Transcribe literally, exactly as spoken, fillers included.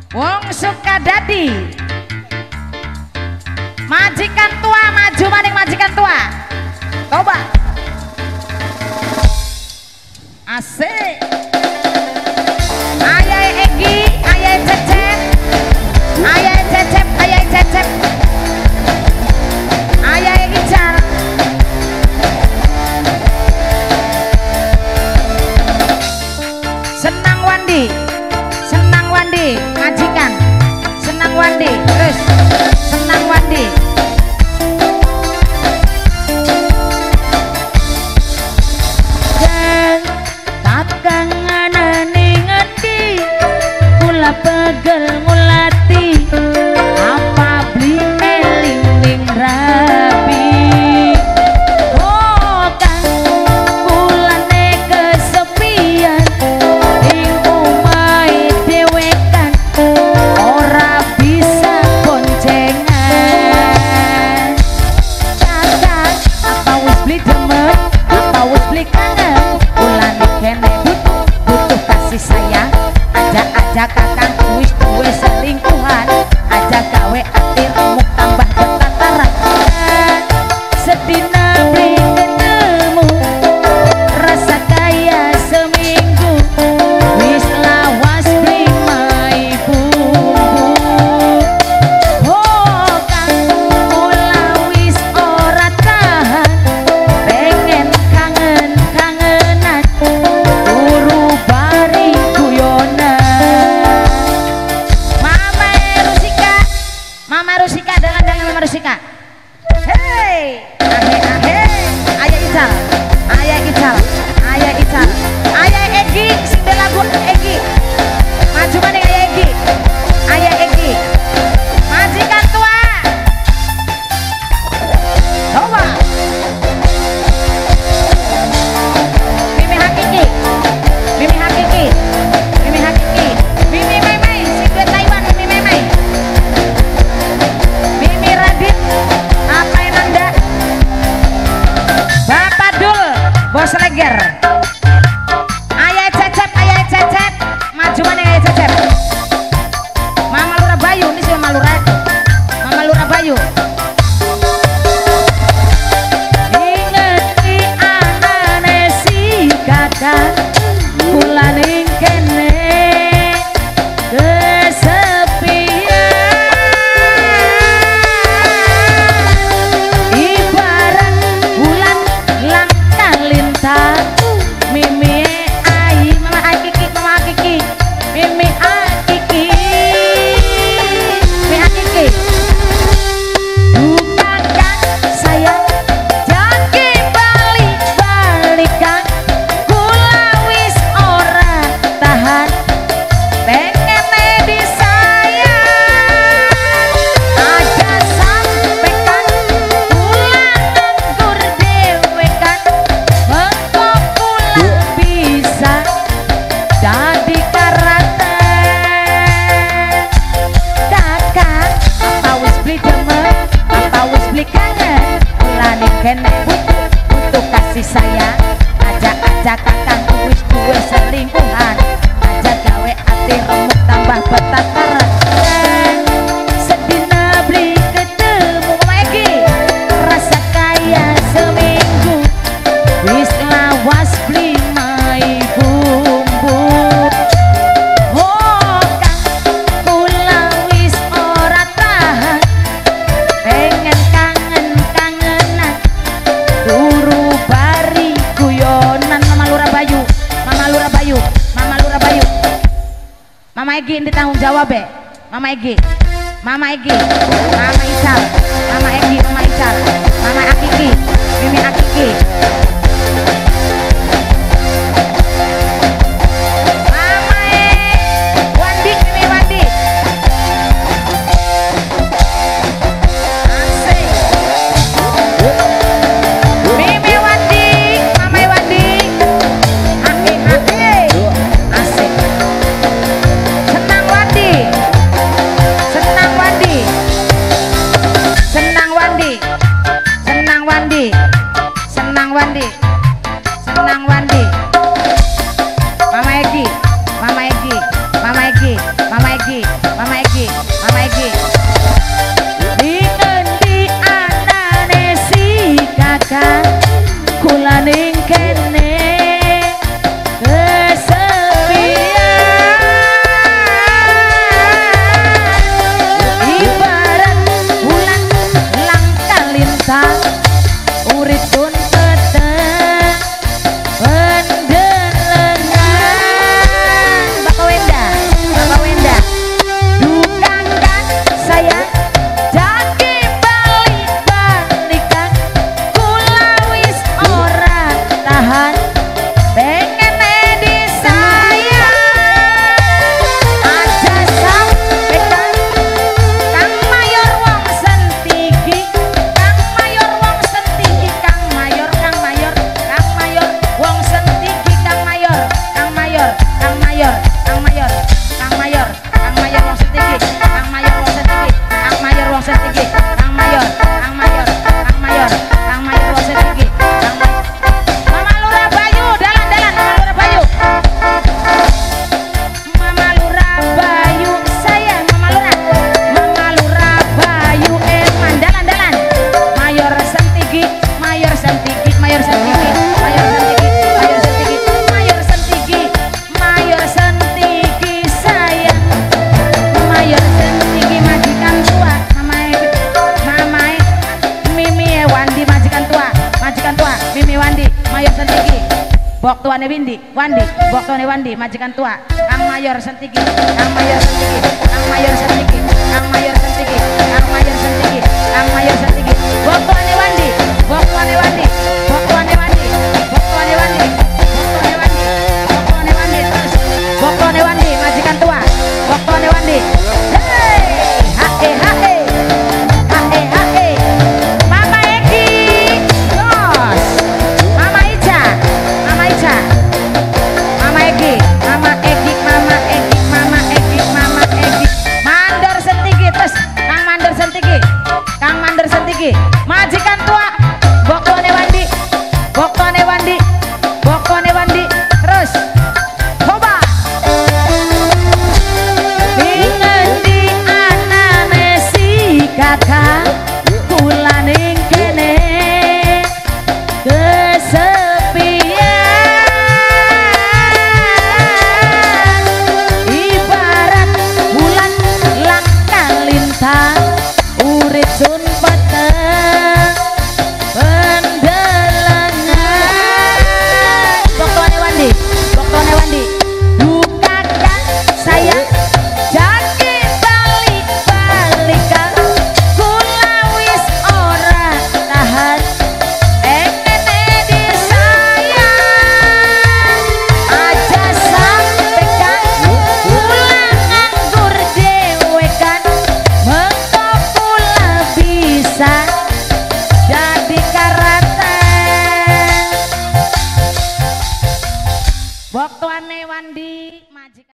Wong Sukadadi, majikan tua maju maning majikan tua. Coba. Asik. Ayah Egi, ayah Cecep, ayah Cecep, ayah Cecep, ayah Ical. Senang Wandi, senang Wandi, majikan, senang Wandi, terus senang Wandi. Dan takkan nganani ngerti, kula pegel mulati, apa beli eling rabi. Oh kan, kulane kesepian. Ora bisa boncengan. Kakak, apa wis beli demen, apa wis beli kangen. Ulane kene butuh, butuh kasih sayang. Aja-aja kakang wis duwe selingkuhan. Aja gawe ati remuk tambah bertataran. Sedina beli ketemu, rasa kaya seminggu. Wis lawas beli mai bumbu. Oh kang mula wis ora tahan, pengen kangen-kangenan, turu bari guyonan. Mama Rusika, Mama Rusika, dengan-dengan Mama Rusika. Hei, ahe ahe, ayah Ical, ayah Ical, ayah Ical, ayah Egi, sing de lagu Egi. Maju maning ayah Egi, ayah Egi, majikan tua. Coba. Mimi Hakiki, Mimi Hakiki, Mimi Hakiki, Mimi Maimai, sing de Taiwan, Mimi Maimai, Mimi Radit, apa yang anda? Bapak Dul, Bos Leger. Ayah Cecep, ayah Cecep, maju mana ayah Cecep? Mama Lura Bayu, ini sih Mama Lura, Mama Lura Bayu. Ingeti anane si kakak, kulaning kene kesepian. Ibarat bulan lang kalintang. Mimi ai, Mama Akiki, Mama Akiki, Mimi Akiki, Mimi Akiki. Bukankah sayang jadi balik-balikan, kula wis ora tahan, pengen disayang. Aja sampaikan kula nganggur dewekan, mengko kula bisa jadi karakter. Kakak, apa wis beli demen, apa wis beli kangen. Ulane kene butuh, butuh kasih sayang. Aja-aja kakang wis duwe selingkuhan. Aja gawe ati remuk tambah betataran. Sedina beli ketemu Mama Egi, rasa kaya seminggu. Wis lawas beli mai bumbu. Oh kang kula wis ora tahan, pengen kangen-kangenan, turu bari guyonan. Mama Lura Bayu, Mama Lura Bayu, Mama Lura Bayu. Mama Egi ini tanggung jawab be. Mama Egi, Mama Egi, Mama Ical, Mama Egi, Mama Ical, Mama Akiki, Mimi Akiki. Mama E Wandi, Mimi Wandi. Asik. Mimi Wandi, Mama Wandi. Aki aki. Asik. Senang Wandi, senang Wandi, senang Wandi, senang Wandi, senang Wandi. Windi, Wandi, boktone Wandi, majikan tua, Kang Mayor Sentiki, Kang Mayor Sentiki, Kang Mayor Sentiki, Kang Mayor